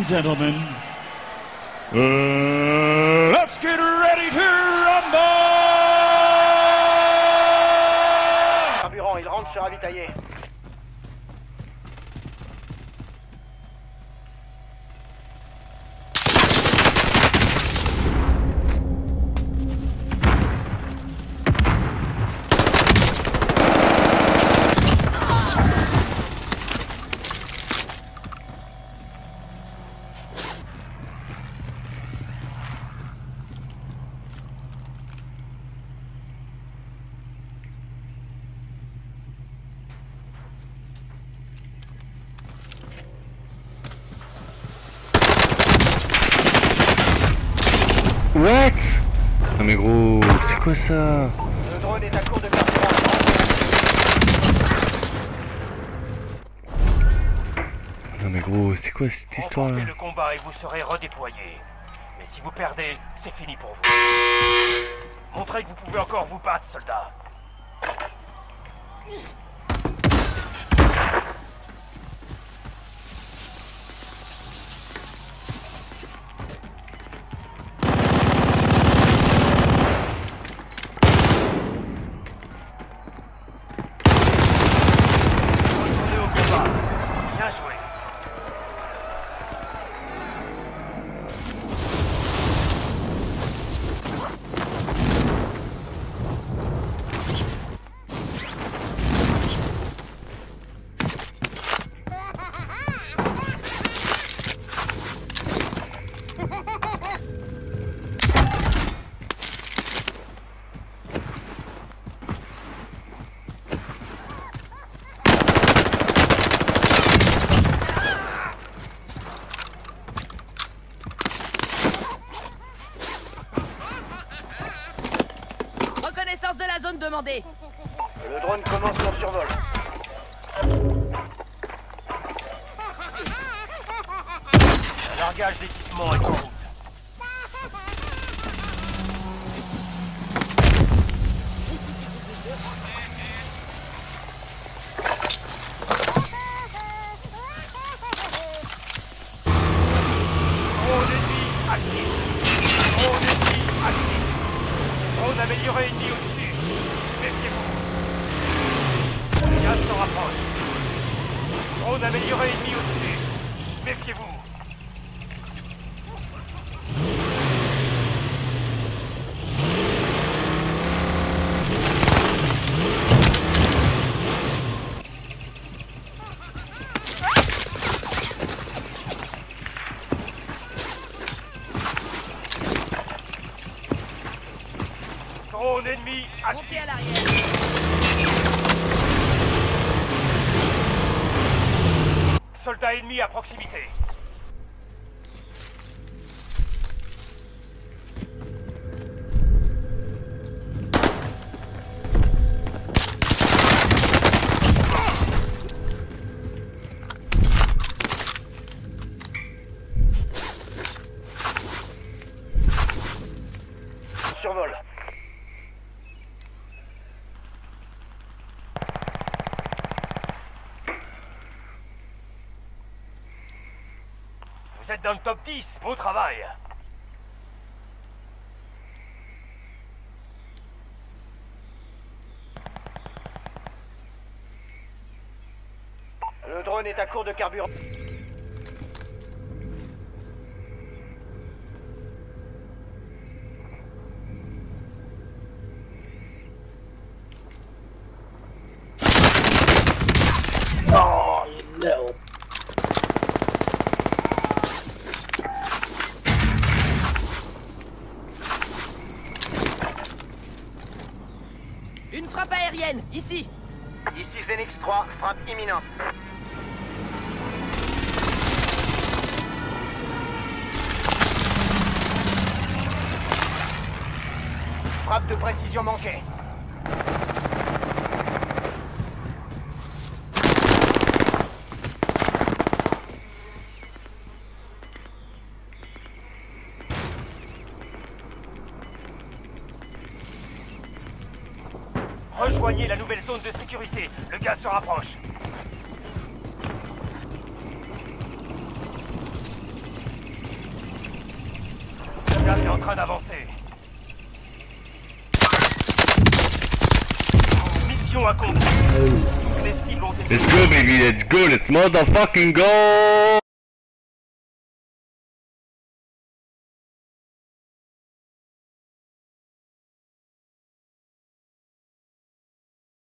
gentlemen, let's get ready to rumble! Carburant, il rentre se ravitailler. What? Non mais gros, c'est quoi ça? Le drone est à court de carburant. Non mais gros, c'est quoi cette histoire là? Remportez le combat et vous serez redéployé. Mais si vous perdez, c'est fini pour vous. Montrez que vous pouvez encore vous battre, soldats. Retournez au combat. Bien joué. Reconnaissance de la zone demandée. Le drone commence son survol. Le largage d'équipement est en route. Drone ennemi actif. Drone ennemi actif. Drone amélioré ennemi au-dessus. Méfiez-vous. Le gaz s'en rapproche. Drone amélioré ennemi au-dessus. Méfiez-vous. Drone ennemi actif. Montez à l'arrière. Soldats ennemis à proximité. Survol. Vous êtes dans le top 10, beau travail. Le drone est à court de carburant. Une frappe aérienne, ici. Ici Phoenix 3, frappe imminente. Frappe de précision manquée. Rejoignez la nouvelle zone de sécurité. Le gaz se rapproche. gaz est en train d'avancer. Mission accomplie. Les cibles ont été... Let's go baby, let's go, let's motherfucking go!